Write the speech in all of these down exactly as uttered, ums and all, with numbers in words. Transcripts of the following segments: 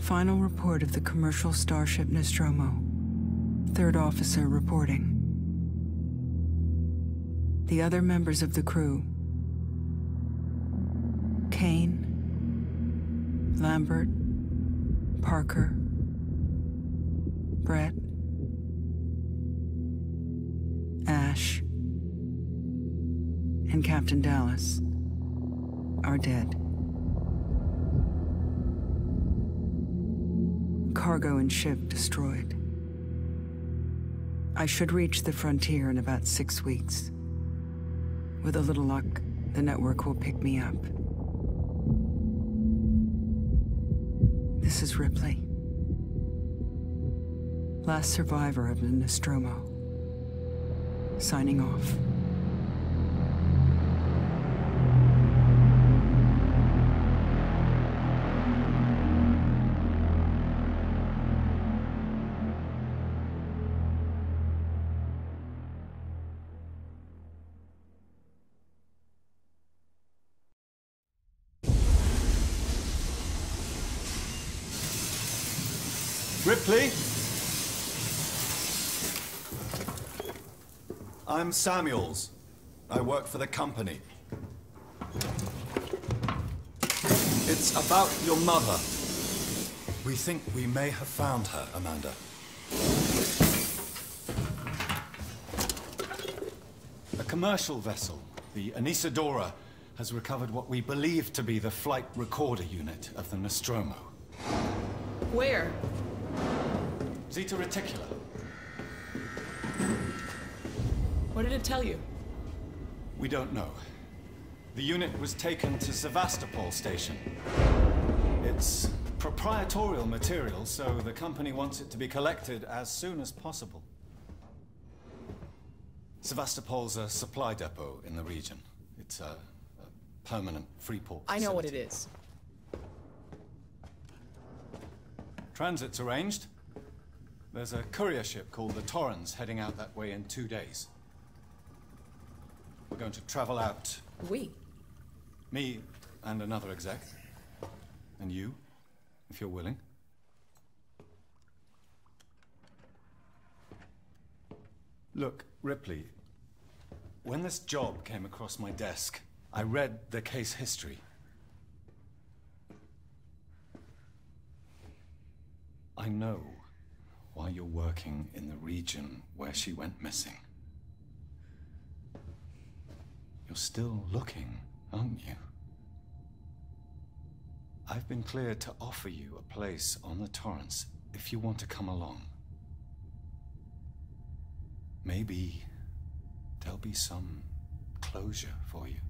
Final report of the commercial starship Nostromo. Third officer reporting. The other members of the crew: Kane, Lambert, Parker, Brett, Ash, and Captain Dallas are dead. Cargo and ship destroyed. I should reach the frontier in about six weeks. With a little luck, the network will pick me up. This is Ripley. Last survivor of the Nostromo. Signing off. Ripley? I'm Samuels. I work for the company. It's about your mother. We think we may have found her, Amanda. A commercial vessel, the Anisadora, has recovered what we believe to be the flight recorder unit of the Nostromo. Where? Zeta Reticula. What did it tell you? We don't know. The unit was taken to Sevastopol station. It's proprietorial material, so the company wants it to be collected as soon as possible. Sevastopol's a supply depot in the region. It's a, a permanent free port I know what it facility. is. Transit's arranged. There's a courier ship called the Torrens heading out that way in two days. We're going to travel out. We? Me and another exec. And you, if you're willing. Look, Ripley, when this job came across my desk, I read the case history. I know why you're working in the region where she went missing. You're still looking, aren't you? I've been cleared to offer you a place on the Torrens if you want to come along. Maybe there'll be some closure for you.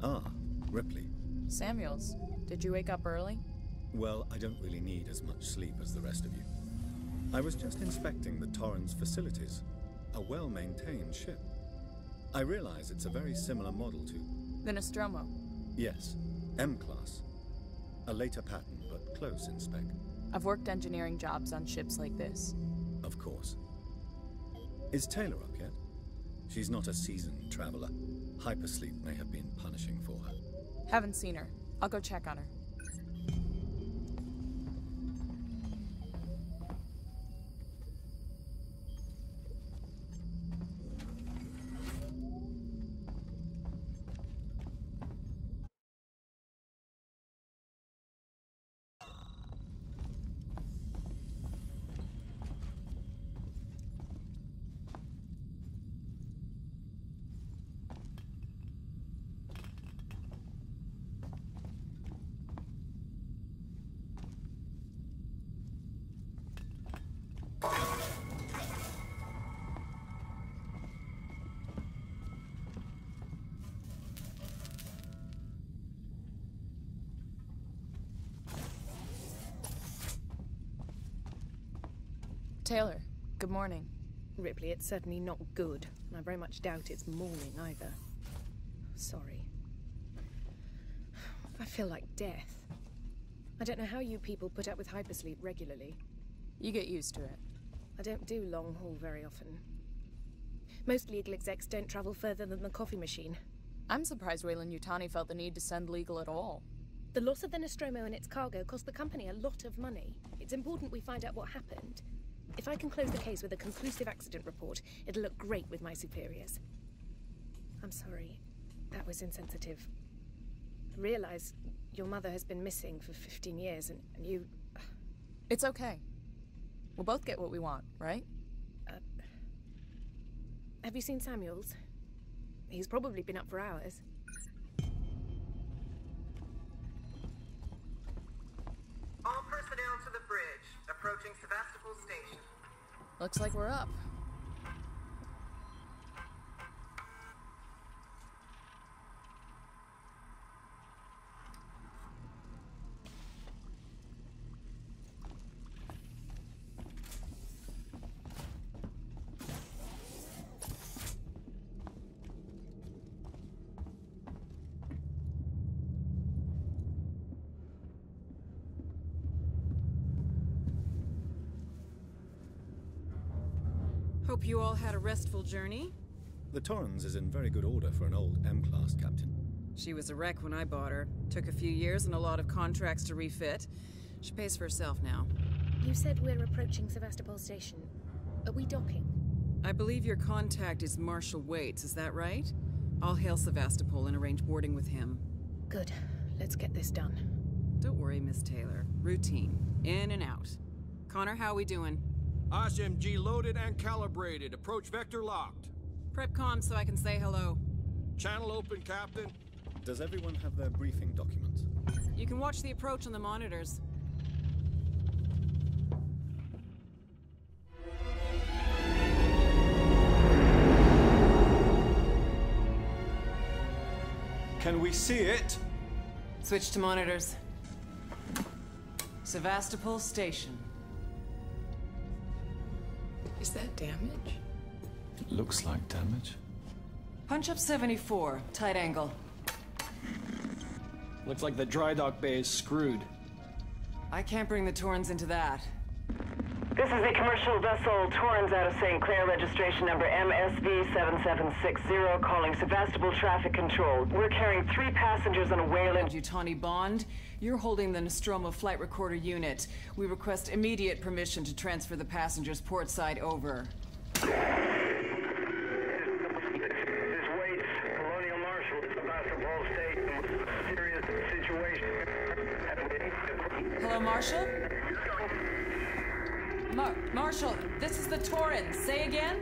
Ah, Ripley. Samuels, did you wake up early? Well, I don't really need as much sleep as the rest of you. I was just inspecting the Torrens facilities. A well-maintained ship. I realize it's a very similar model to... The Nostromo. Yes, M-class. A later pattern, but close in spec. I've worked engineering jobs on ships like this. Of course. Is Taylor up yet? She's not a seasoned traveler. Hypersleep may have been punishing for her. Haven't seen her. I'll go check on her. Taylor, good morning. Ripley, it's certainly not good, and I very much doubt it's morning either. Sorry. I feel like death. I don't know how you people put up with hypersleep regularly. You get used to it. I don't do long haul very often. Most legal execs don't travel further than the coffee machine. I'm surprised Weyland-Yutani felt the need to send legal at all. The loss of the Nostromo and its cargo cost the company a lot of money. It's important we find out what happened. If I can close the case with a conclusive accident report, it'll look great with my superiors. I'm sorry. That was insensitive. I realize your mother has been missing for fifteen years, and, and you... It's okay. We'll both get what we want, right? Uh, have you seen Samuels? He's probably been up for hours. All personnel to the bridge. Approaching Sevastopol Station. Looks like we're up. Hope you all had a restful journey. The Torrens is in very good order for an old M-class captain. She was a wreck when I bought her. Took a few years and a lot of contracts to refit. She pays for herself now. You said we're approaching Sevastopol Station. Are we docking? I believe your contact is Marshal Waits, is that right? I'll hail Sevastopol and arrange boarding with him. Good. Let's get this done. Don't worry, Miss Taylor. Routine. In and out. Connor, how we doing? I S M G loaded and calibrated. Approach vector locked. Prep comm so I can say hello. Channel open, Captain. Does everyone have their briefing documents? You can watch the approach on the monitors. Can we see it? Switch to monitors. Sevastopol Station. Is that damage? It looks like damage. Punch up seventy-four, tight angle. Looks like the dry dock bay is screwed. I can't bring the Torrens into that. This is the commercial vessel Torrens out of Saint Clair, registration number M S V seven seven six zero, calling Sevastopol Traffic Control. We're carrying three passengers on a Weyland... Yutani Bond, you're holding the Nostromo flight recorder unit. We request immediate permission to transfer the passengers port side over. This is Waits, Colonial Marshal, Sevastopol Station. Serious situation. Hello, Marshal? Mar Marshal, this is the Torrens. Say again?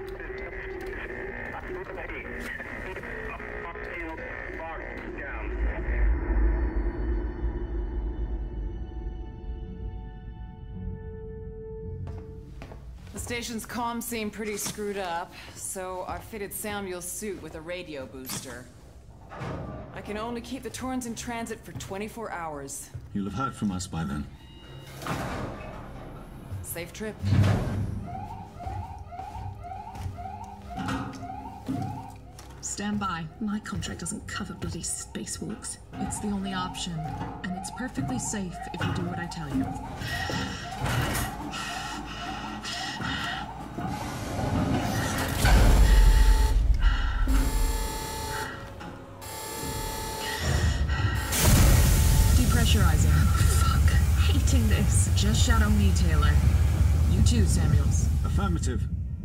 The station's comms seem pretty screwed up, so I fitted Samuel's suit with a radio booster. I can only keep the Torrens in transit for twenty-four hours. You'll have heard from us by then. Safe trip. Stand by. My contract doesn't cover bloody spacewalks. It's the only option, and it's perfectly safe if you do what I tell you. Depressurizing. Oh, fuck. Hating this. Just shadow me, Taylor. You too, Samuels. Affirmative.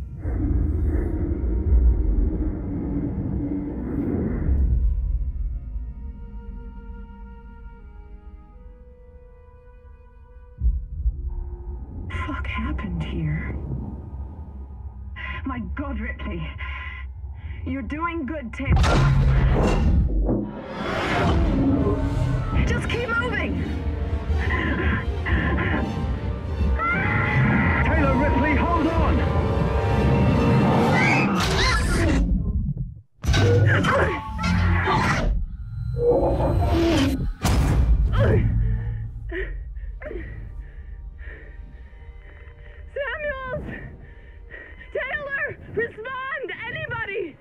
Fuck happened here? My God, Ripley. You're doing good, Taylor. Just keep moving! Taylor, Ripley, hold on! Samuels! Taylor! Respond! Anybody!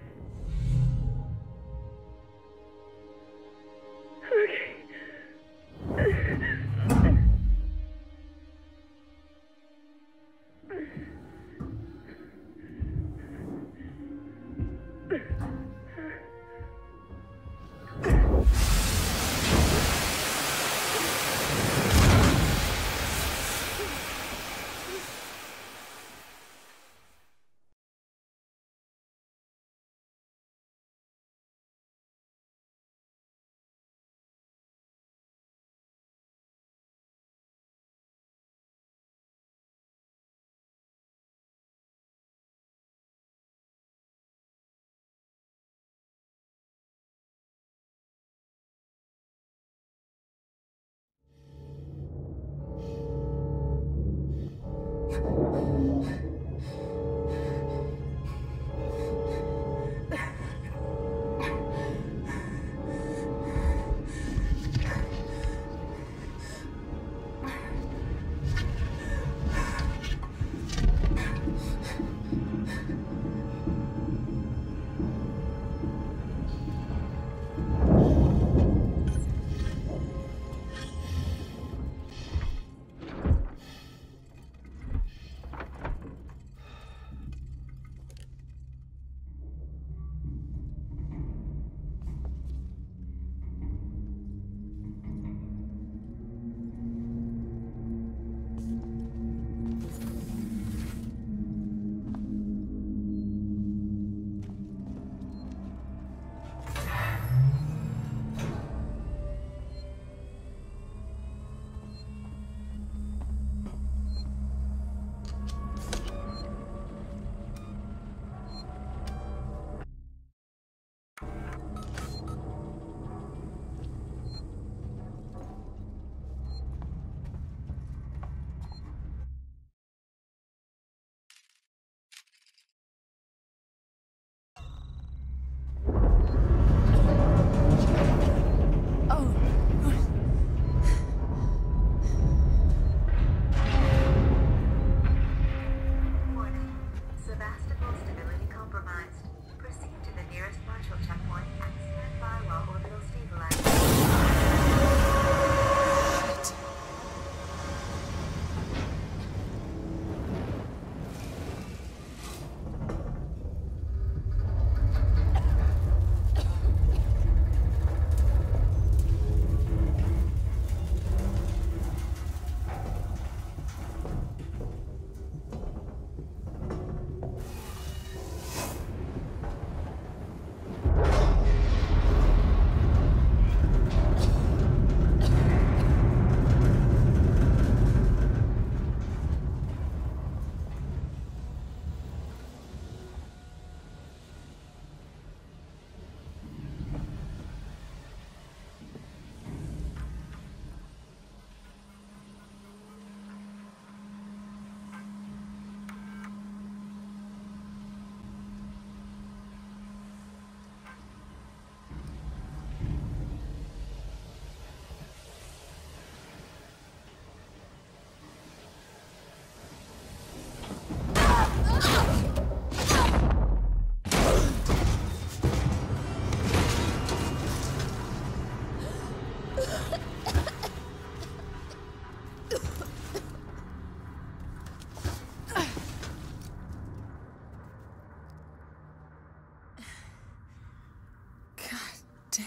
Damn.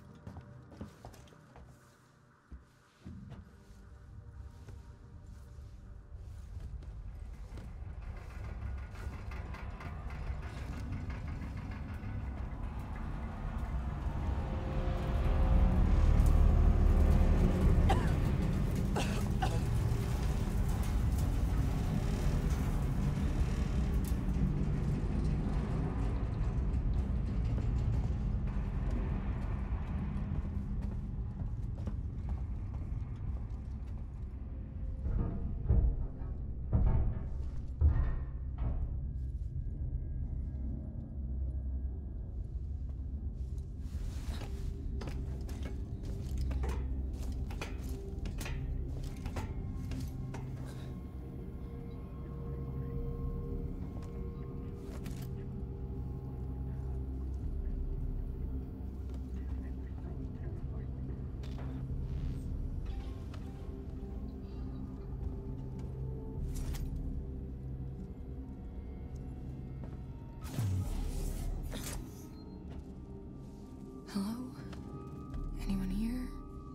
Hello? Anyone here?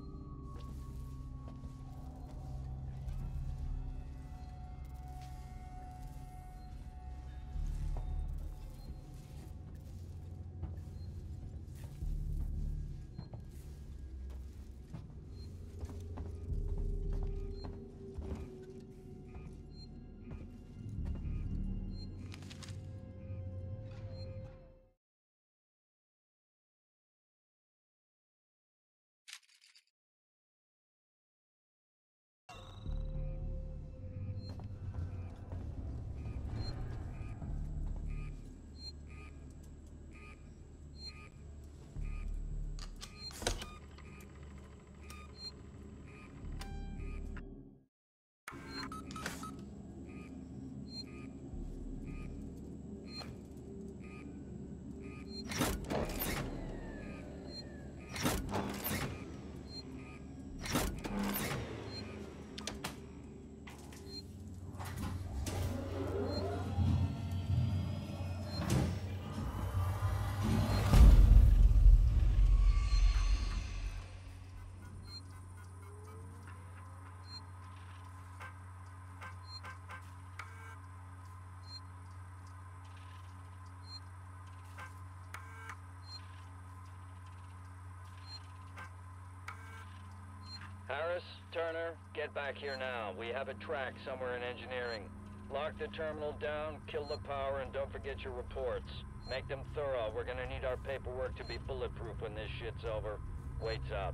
Harris, Turner, get back here now. We have a track somewhere in engineering. Lock the terminal down, kill the power, and don't forget your reports. Make them thorough. We're gonna need our paperwork to be bulletproof when this shit's over. Waits up.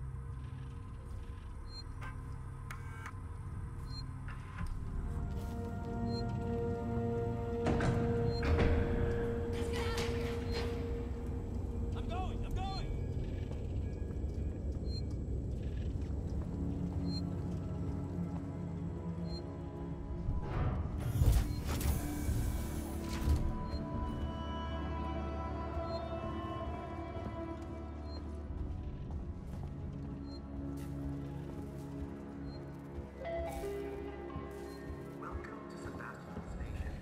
Welcome to Sebastopol Station.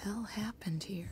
hell happened here?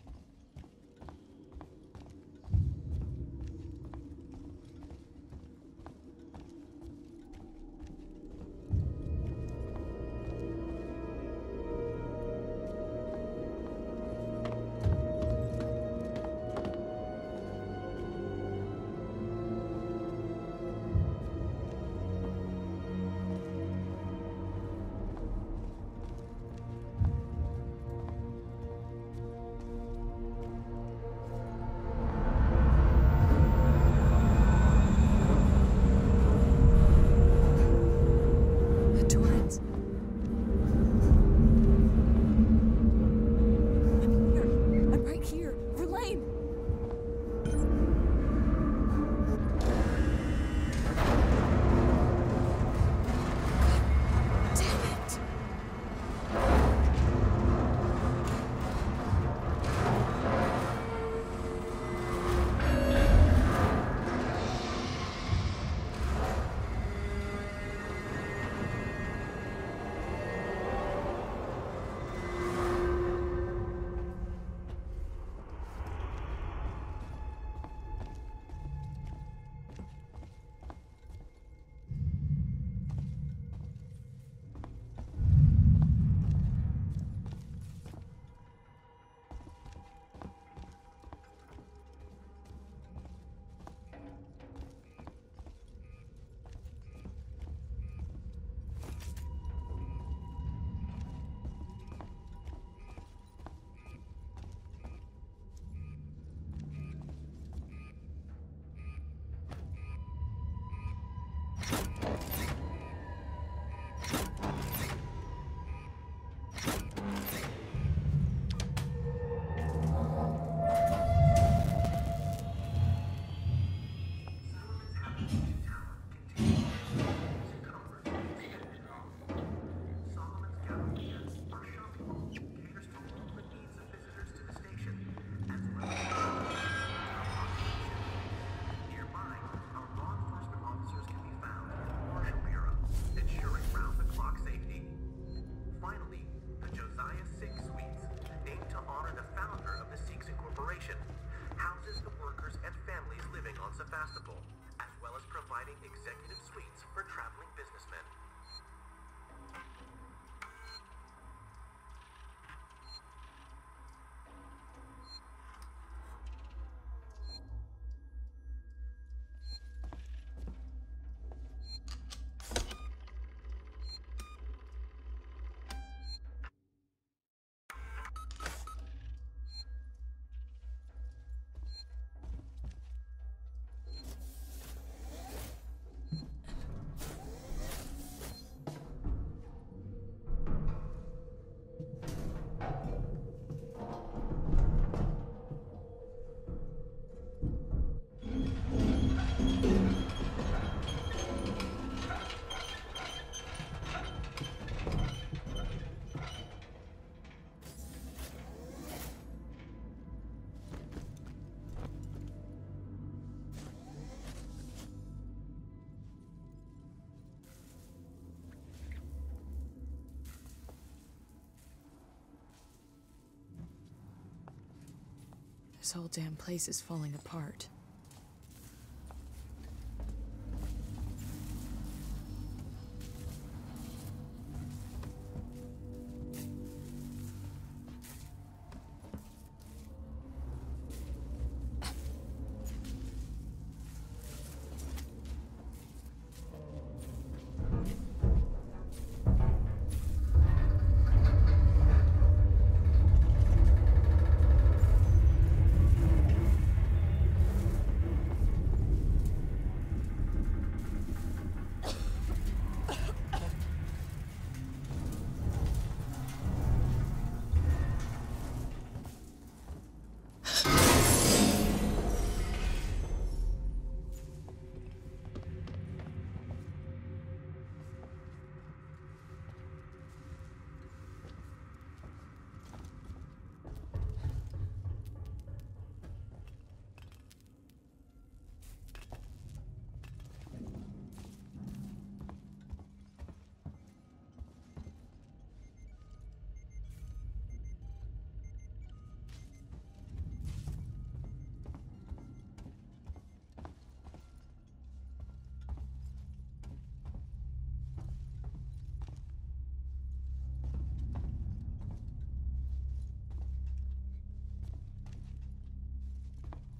This whole damn place is falling apart.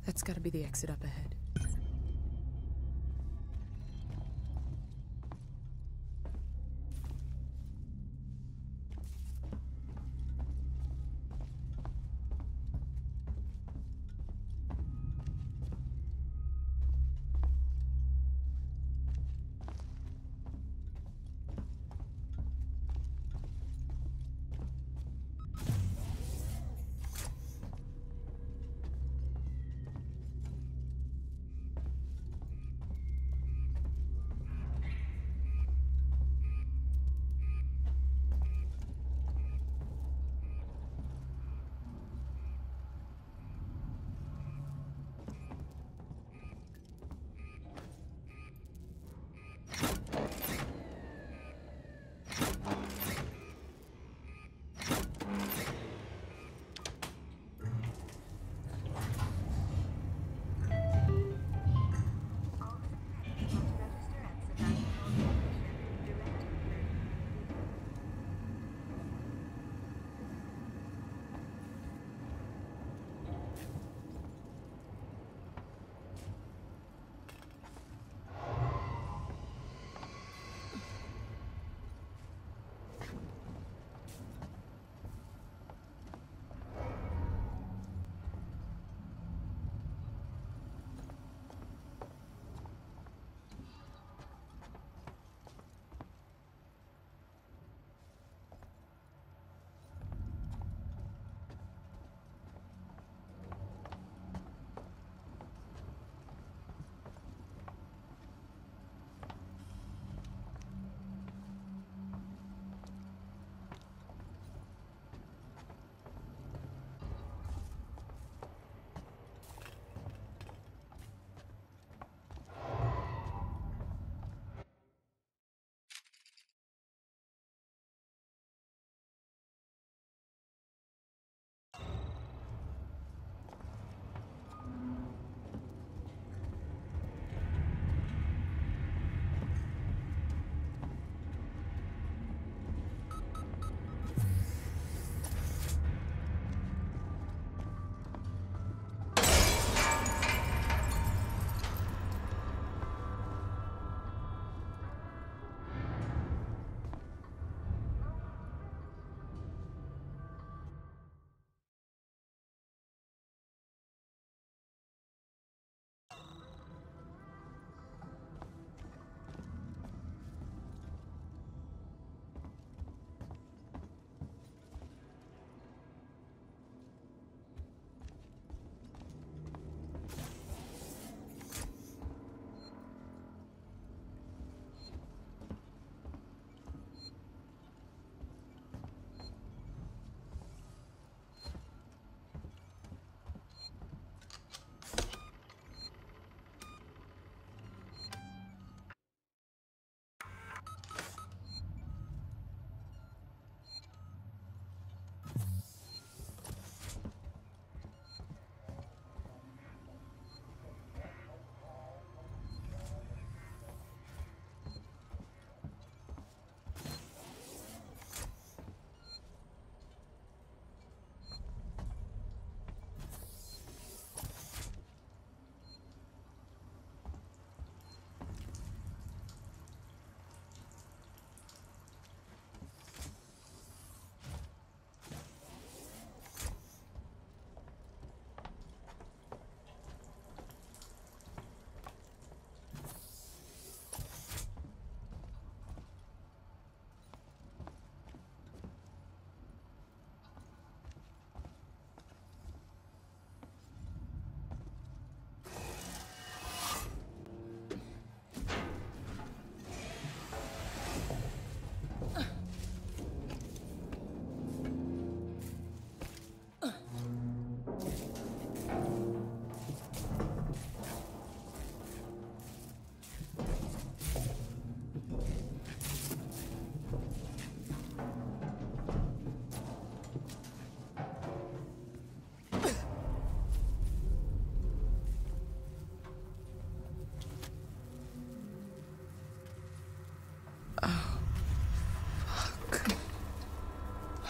That's gotta be the exit up ahead.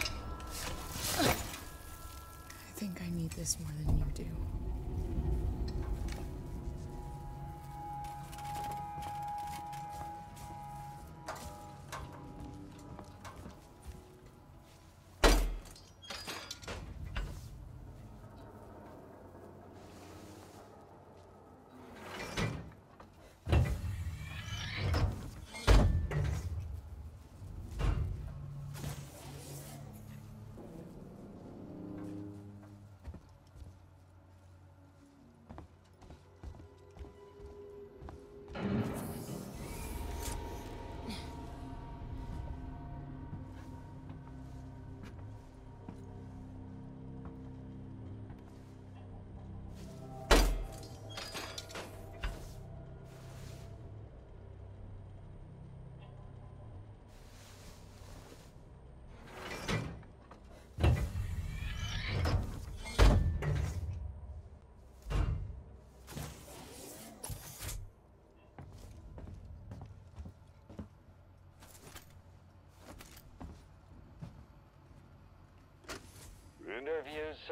This more than you do.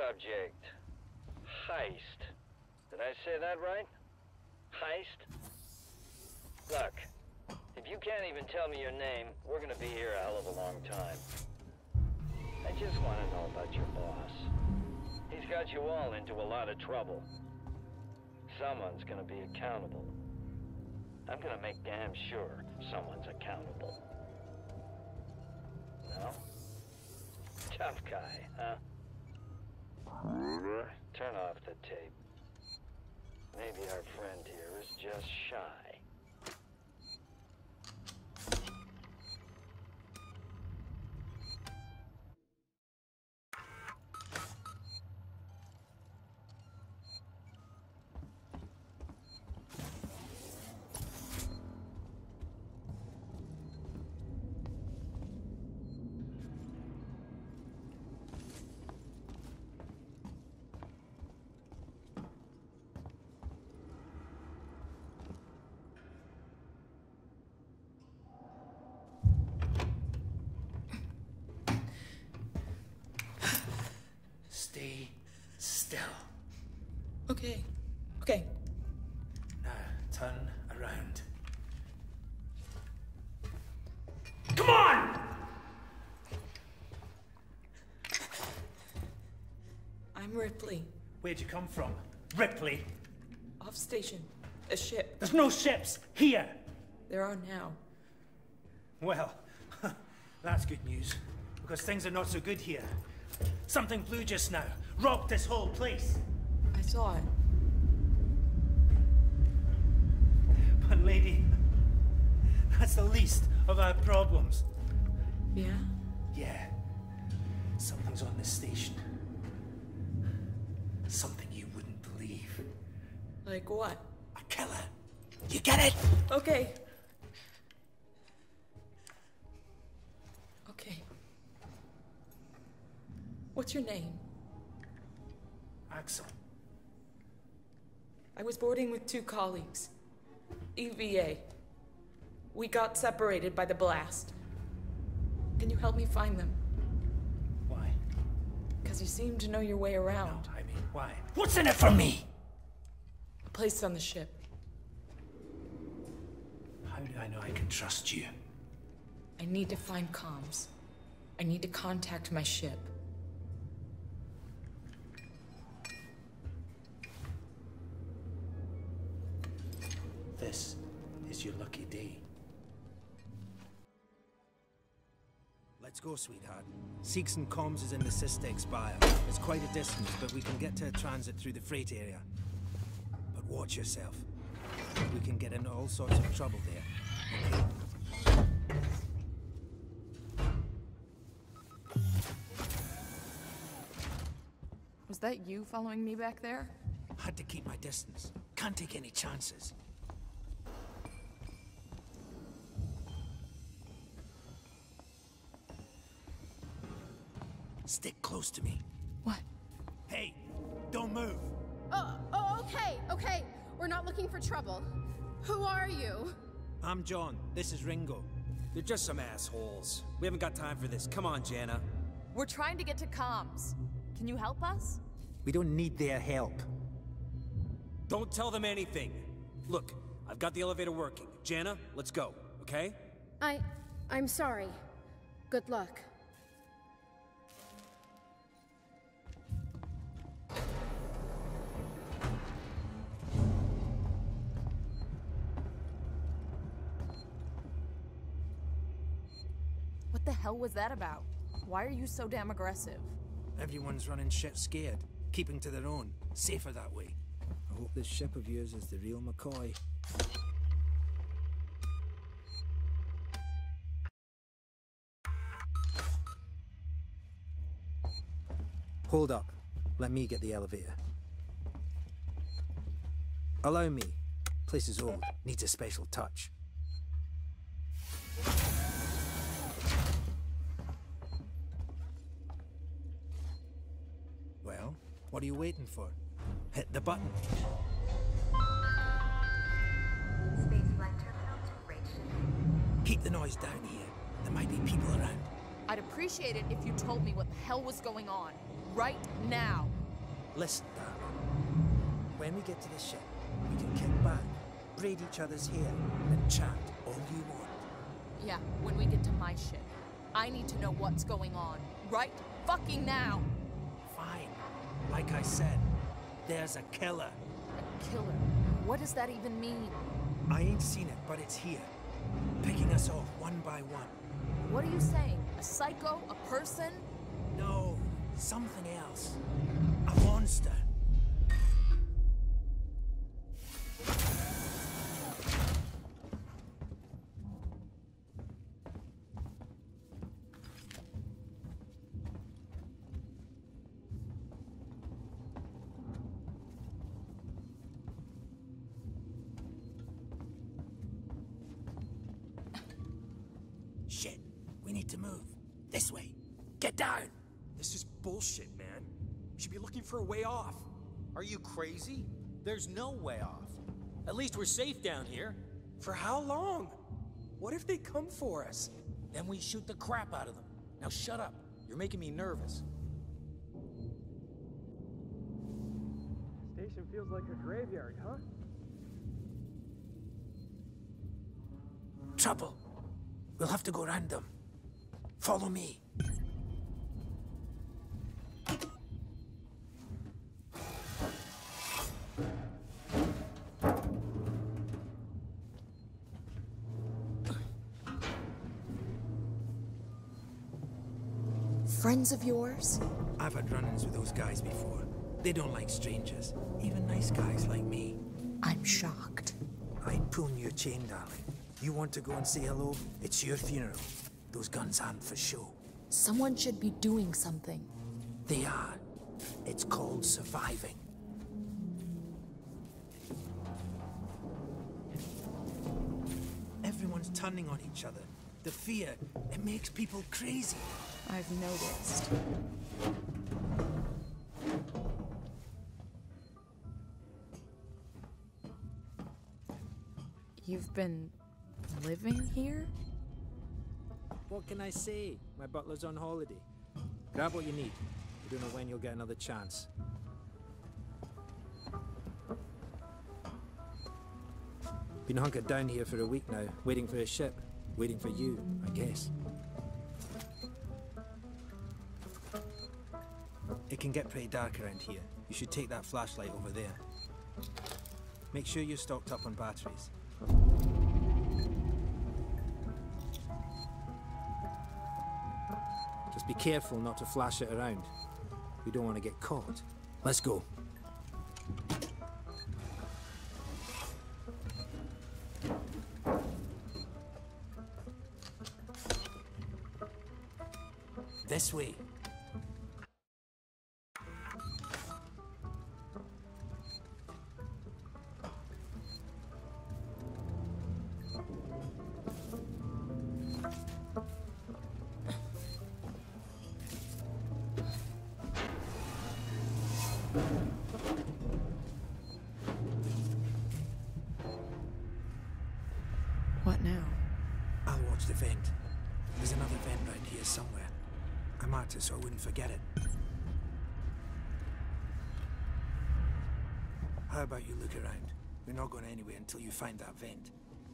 subject. Heist. Did I say that right? Heist? Look, if you can't even tell me your name, we're gonna be here a hell of a long time. I just want to know about your boss. He's got you all into a lot of trouble. Someone's gonna be accountable. I'm gonna make damn sure someone's accountable. No? Tough guy, huh? Turn off the tape. Maybe our friend here is just shy. Stay still. Okay. Okay. Now, turn around. Come on! I'm Ripley. Where'd you come from? Ripley? Off station. A ship. There's no ships here! There are now. Well, that's good news, because things are not so good here. Something blue just now. Rocked this whole place. I saw it. But lady, that's the least of our problems. Yeah? Yeah. Something's on this station. Something you wouldn't believe. Like what? A killer. You get it? Okay. Okay. What's your name? Axel. I was boarding with two colleagues. E V A. We got separated by the blast. Can you help me find them? Why? Because you seem to know your way around. No, I mean, why? What's in it for me? A place on the ship. How do I know I can trust you? I need to find comms. I need to contact my ship. This is your lucky day. Let's go, sweetheart. Seeks and Comms is in the Cystic Spire. It's quite a distance, but we can get to a transit through the freight area. But watch yourself. We can get into all sorts of trouble there. Okay? Was that you following me back there? Had to keep my distance. Can't take any chances. Stick close to me. What? Hey, don't move. Oh, oh, okay, okay. We're not looking for trouble. Who are you? I'm John. This is Ringo. They're just some assholes. We haven't got time for this. Come on, Jana. We're trying to get to comms. Can you help us? We don't need their help. Don't tell them anything. Look, I've got the elevator working. Jana, let's go, okay? I... I'm sorry. Good luck. What the hell was that about? Why are you so damn aggressive? Everyone's running shit scared, keeping to their own. Safer that way. I hope this ship of yours is the real McCoy. Hold up. Let me get the elevator. Allow me. Place is old. Needs a special touch. Well, what are you waiting for? Hit the button. Keep the noise down here. There might be people around. I'd appreciate it if you told me what the hell was going on. Right now. Listen, darling. When we get to the ship, we can kick back, braid each other's hair, and chat all you want. Yeah, when we get to my ship. I need to know what's going on. Right fucking now! Fine. Like I said, there's a killer. A killer? What does that even mean? I ain't seen it, but it's here. Picking us off one by one. What are you saying? A psycho? A person? No, something else. A monster. Shit, we need to move. This way. Get down! This is bullshit, man. We should be looking for a way off. Are you crazy? There's no way off. At least we're safe down here. For how long? What if they come for us? Then we shoot the crap out of them. Now shut up. You're making me nervous. Station feels like a graveyard, huh? Trouble. We'll have to go round them. Follow me. Friends of yours? I've had run-ins with those guys before. They don't like strangers, even nice guys like me. I'm shocked. I'd pull your chain, darling. You want to go and say hello? It's your funeral. Those guns aren't for show. Someone should be doing something. They are. It's called surviving. Everyone's turning on each other. The fear, it makes people crazy. I've noticed. You've been living here? What can I say? My butler's on holiday. Grab what you need. We don't know when you'll get another chance. Been hunkered down here for a week now, waiting for a ship. Waiting for you, I guess. It can get pretty dark around here. You should take that flashlight over there. Make sure you're stocked up on batteries. Just be careful not to flash it around. We don't want to get caught. Let's go. This way. What now? I'll watch the vent. There's another vent round here somewhere. I marked it so I wouldn't forget it. How about you look around? We're not going anywhere until you find that vent.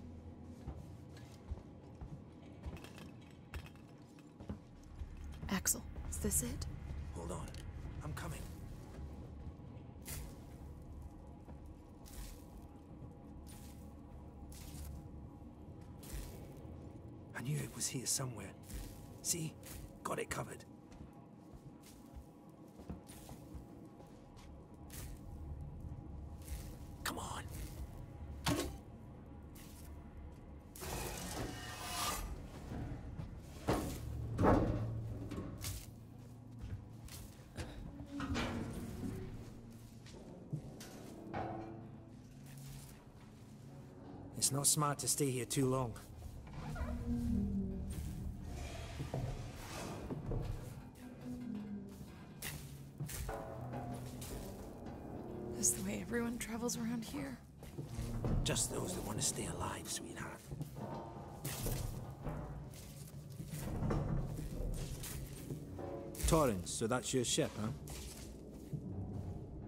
Axel, is this it? Hold on. I'm coming. I knew it was here somewhere. See? Got it covered. Come on. It's not smart to stay here too long. Is the way everyone travels around here? Just those that want to stay alive, sweetheart. Torrens, so that's your ship, huh?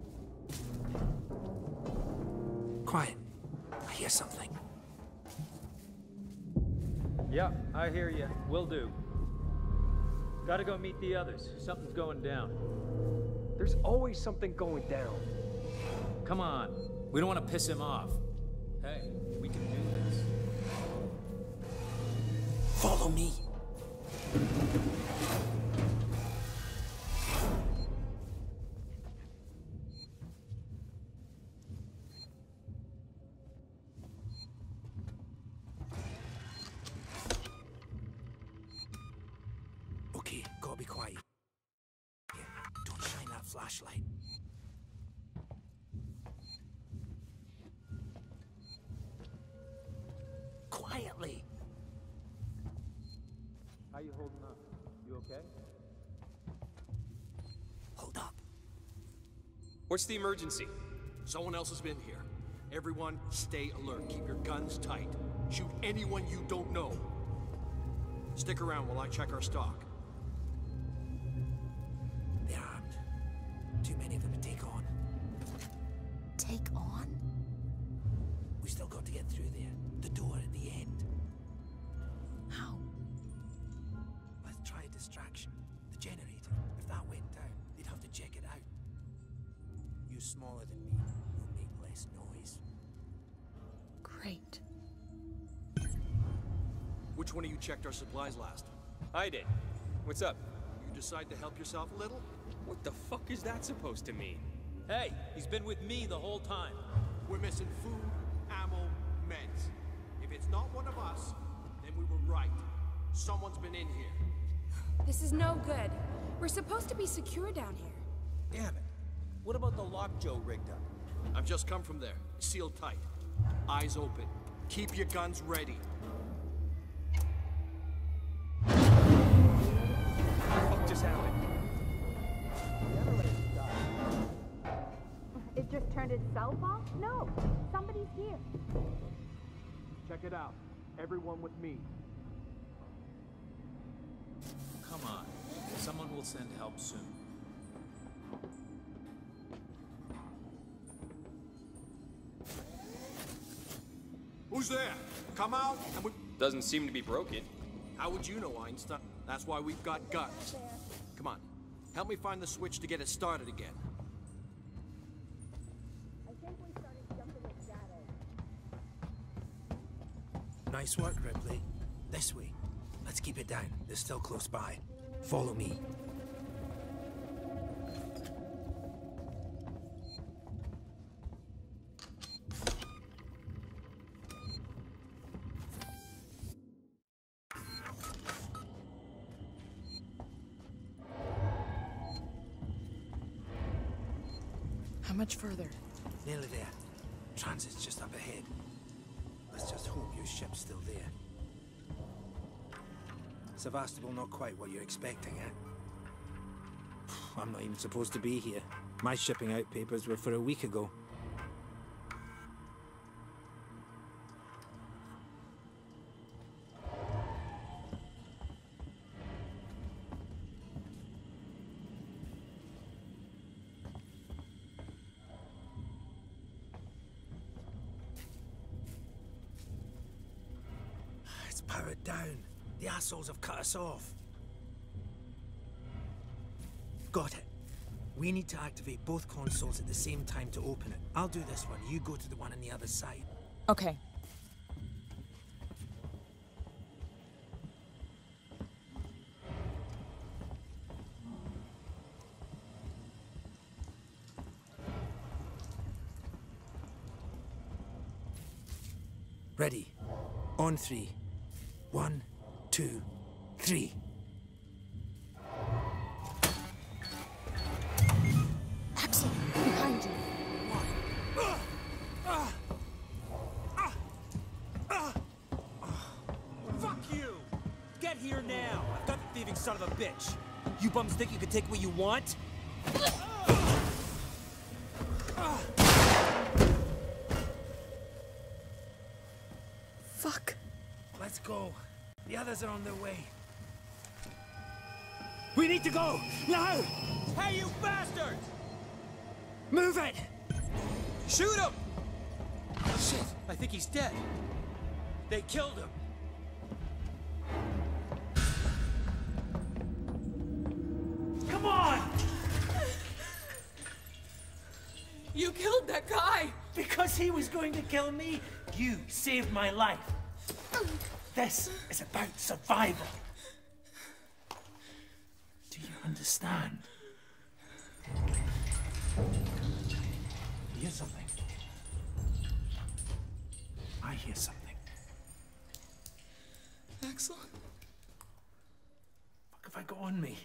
Quiet. I hear something. Yeah, I hear you. Will do. Gotta go meet the others. Something's going down. There's always something going down. Come on. We don't want to piss him off. Hey, we can do this. Follow me. Okay, gotta be quiet. Here, don't shine that flashlight. Quietly. How you holding up? You okay? Hold up. What's the emergency? Someone else has been here. Everyone, stay alert. Keep your guns tight. Shoot anyone you don't know. Stick around while I check our stock. They're armed. Too many of them to take on. Take on? We still got to get through there. The door at the end. How? Let's try a distraction. The generator. If that went down, they'd have to check it out. You smaller than me. You'll make less noise. Great. Which one of you checked our supplies last? I did. What's up? You decide to help yourself a little? What the fuck is that supposed to mean? Hey, he's been with me the whole time. We're missing food, ammo, meds. If it's not one of us, then we were right. Someone's been in here. This is no good. We're supposed to be secure down here. Damn it. What about the lock Joe rigged up? I've just come from there. Sealed tight. Eyes open. Keep your guns ready. What just happened? It just turned itself off? No, somebody's here. Check it out. Everyone with me. Come on. Someone will send help soon. Who's there? Come out and we... Doesn't seem to be broken. How would you know, Einstein? That's why we've got guns. Come on. Help me find the switch to get it started again. Nice work, Ripley. This way. Let's keep it down. They're still close by. Follow me. How much further? Nearly there. Transit's just up ahead. Let's just hope your ship's still there. Sevastopol not quite what you're expecting, eh? I'm not even supposed to be here. My shipping out papers were for a week ago. It's powered down. The assholes have cut us off. Got it. We need to activate both consoles at the same time to open it. I'll do this one. You go to the one on the other side. Okay. Ready. On three. One, two, three. Axel, behind you. Fuck you! Get here now! I've got the thieving son of a bitch! You bums think you can take what you want? Fuck. Let's go. The others are on their way. We need to go! Now! Hey, you bastard! Move it! Shoot him! Shit, I think he's dead. They killed him. Come on! You killed that guy! Because he was going to kill me, you saved my life. This is about survival. Do you understand? You hear something? I hear something. Axel? What have I got on me?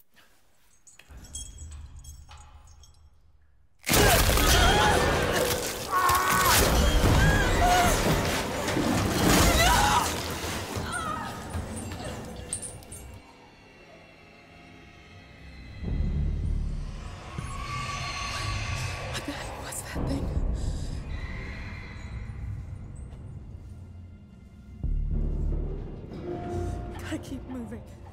What the hell was that thing? Gotta keep moving.